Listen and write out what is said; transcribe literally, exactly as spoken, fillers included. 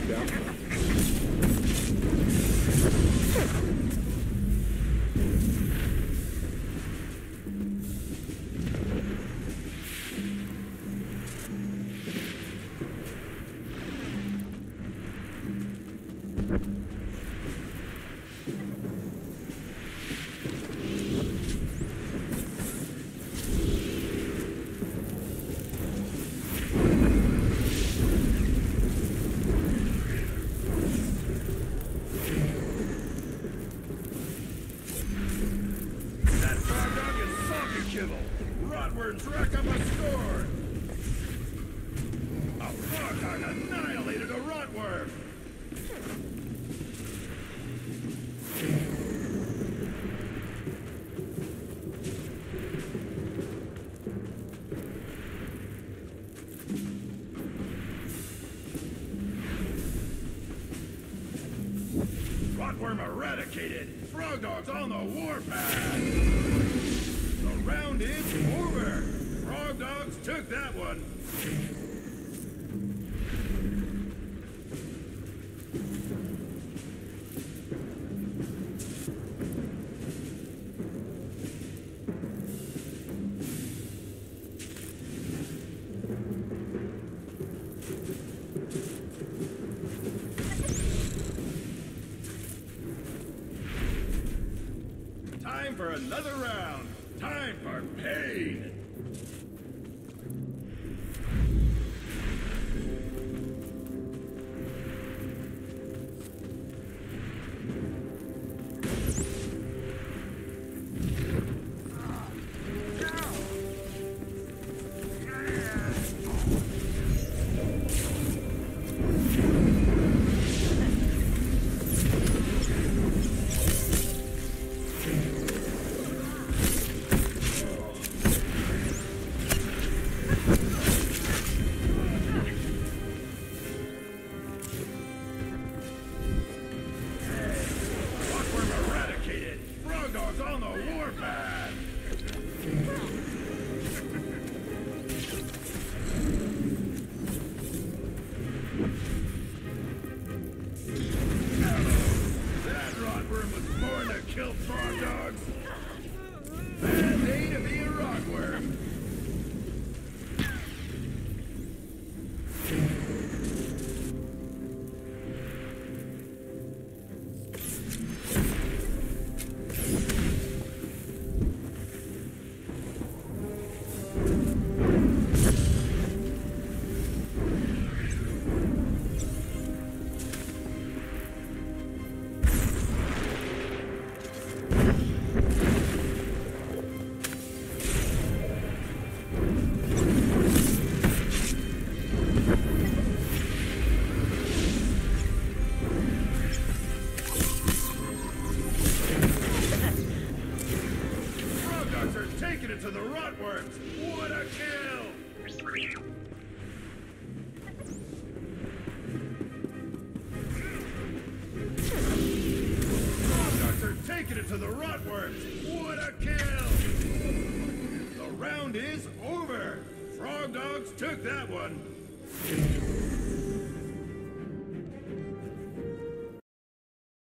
Yeah. Rotworms rack up a score! A frog dog annihilated a rotworm! Rotworm eradicated! Frog dog's on the warpath! The round is over! Frog dogs took that one! Time for another round! Time for pain! On the warpath! That rotworm was born to kill frog dogs! Bad day to be a rotworm! Taking it to the rotworms! What a kill! Frog dogs are taking it to the rotworms! What a kill! The round is over! Frog dogs took that one!